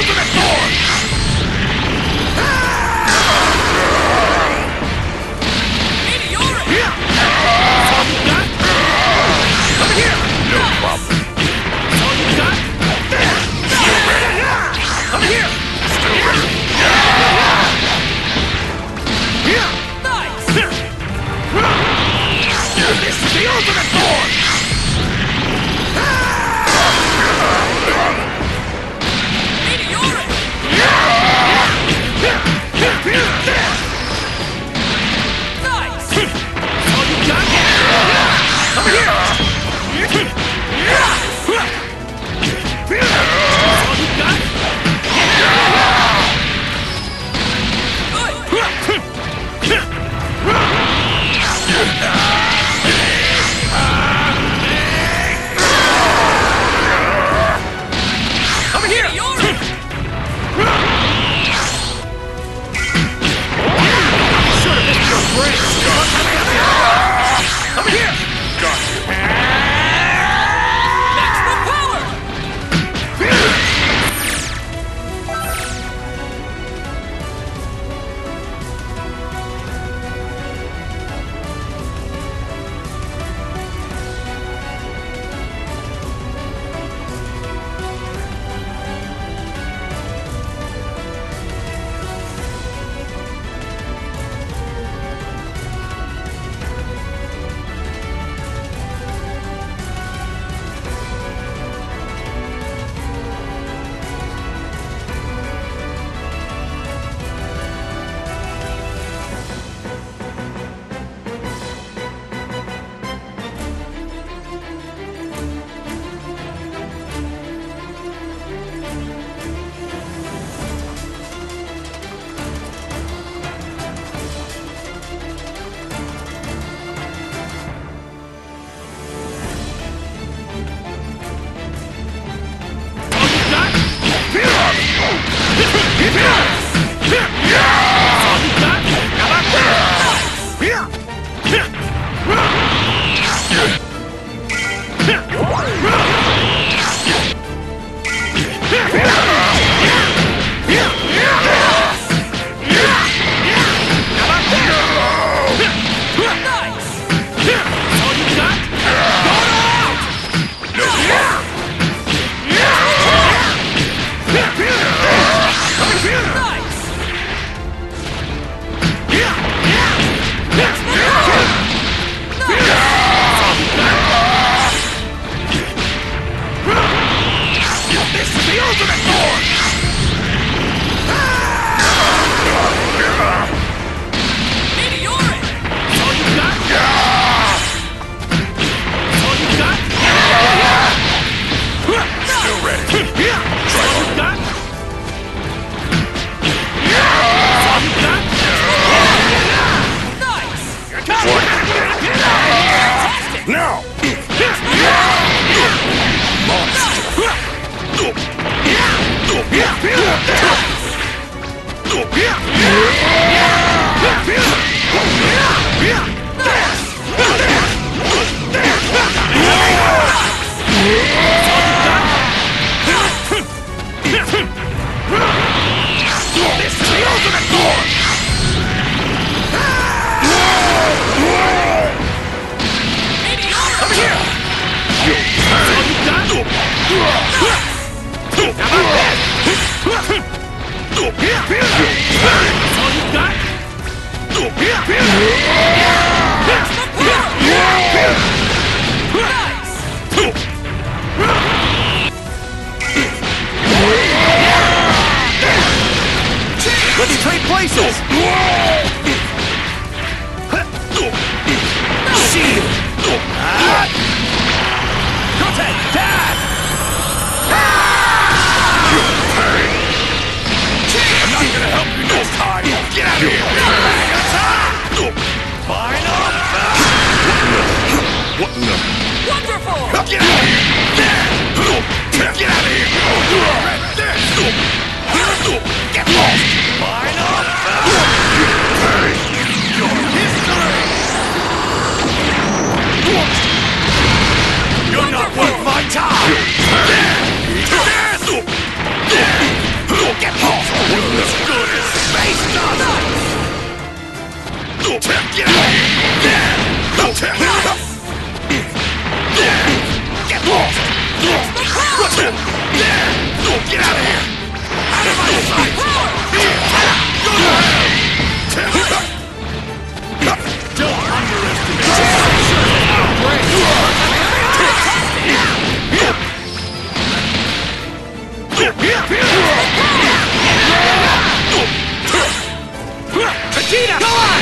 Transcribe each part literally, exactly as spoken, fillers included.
ultimate form! Meteoric! Yeah! That's all you got? Over here! No problem. That's all you got? There! Still ready! Over here! Still ready. Yeah! Nice! This is the ultimate form! Meteoric! Nice! That's all you got? Over here! That's all you got? Over here! Meteoric! Should have missed your brakes! Over here! Got you. Maximum power! Let's trade places! Shield! Kote! Dad! I'm not gonna help you this time! Get out of here! Final! What no? Wonderful! Get out of here! Get out of here! Get lost! Final! Vegeta! Go on!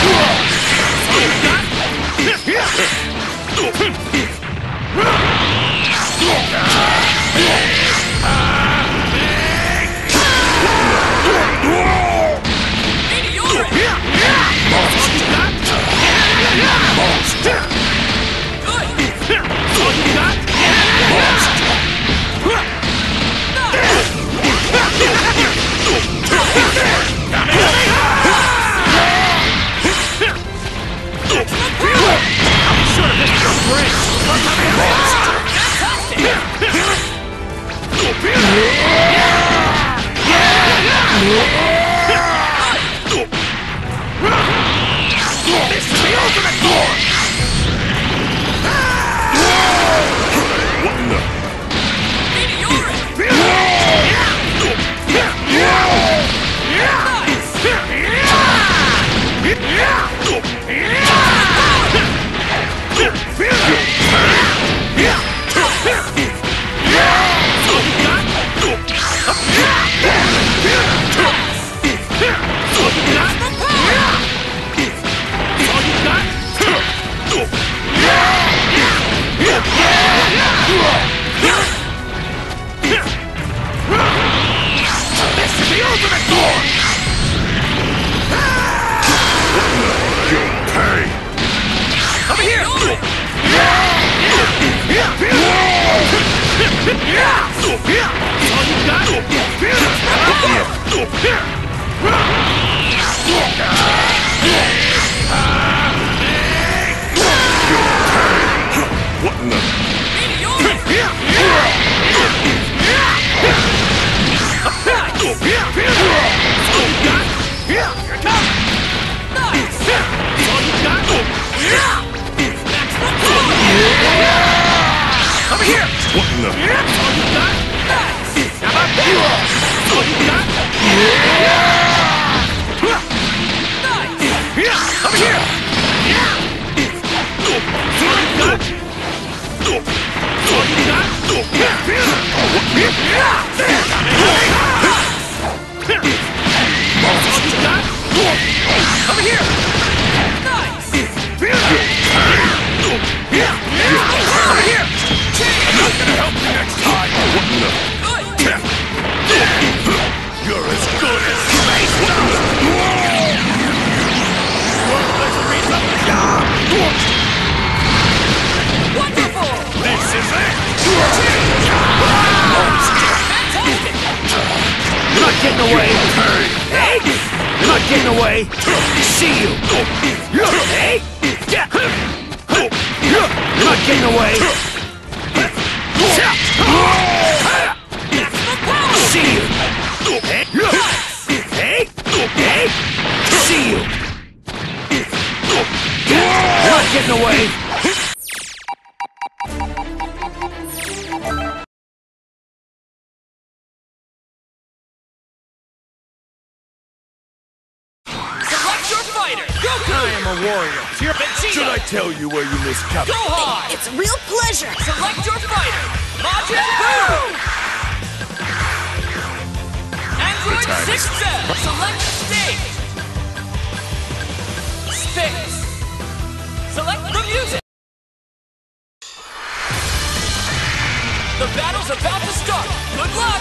Tell you where you miscalculated. Gohan! It's a real pleasure! Select your fighter! Majin Buu! Android six Cell! Select stage! Space! Select the music! The battle's about to start! Good luck!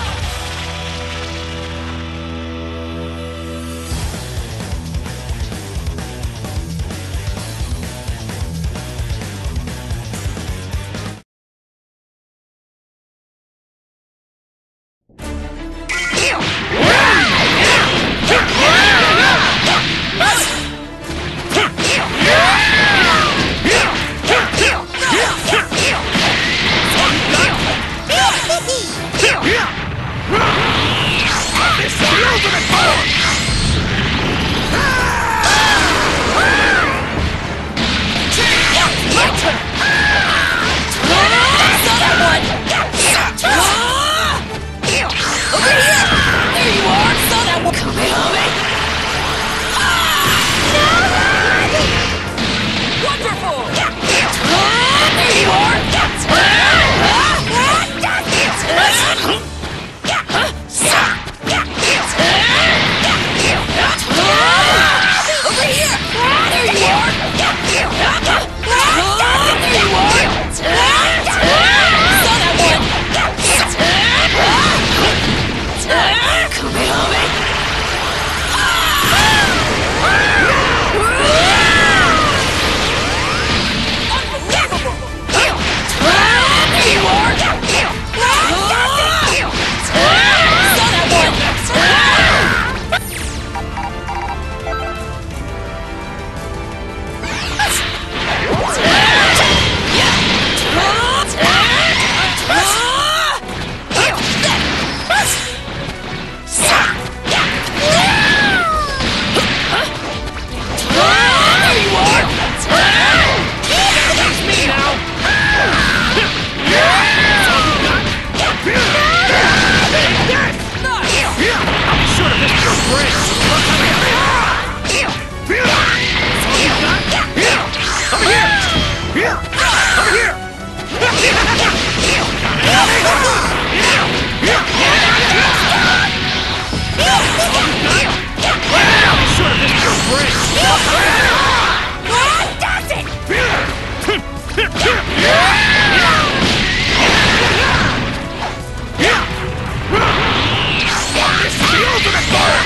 Wonderful! bridge! Look how we got it! Over here! Over here! Should have been your bridge! That's it! The ultimate fire!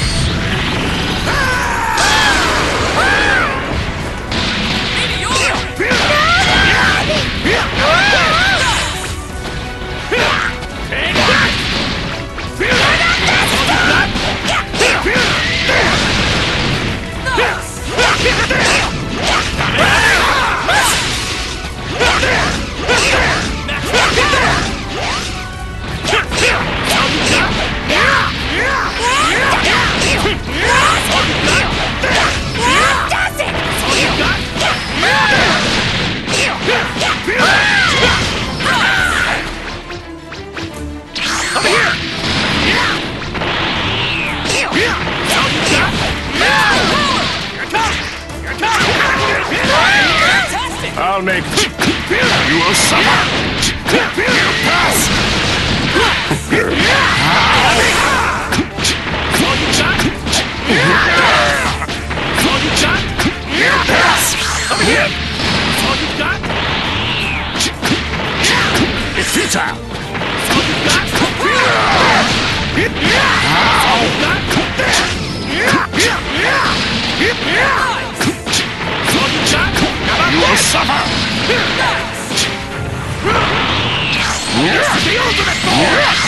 I'll make it. You will suffer. You pass. All you got? All you got? You pass. Over here! All you got? It's futile. All you got? All you got? All you got? You will suffer. The ultimate force!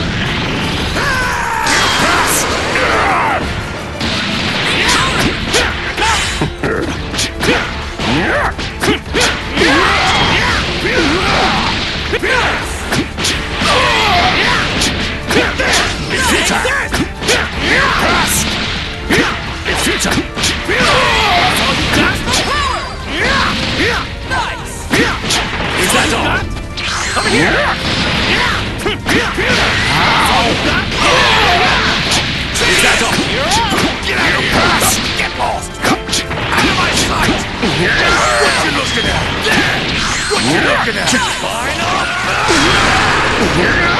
Is that all? Over here! Is that all? Get out of pass! Get lost! Out of my sight! What you looking at? What you looking at? Final!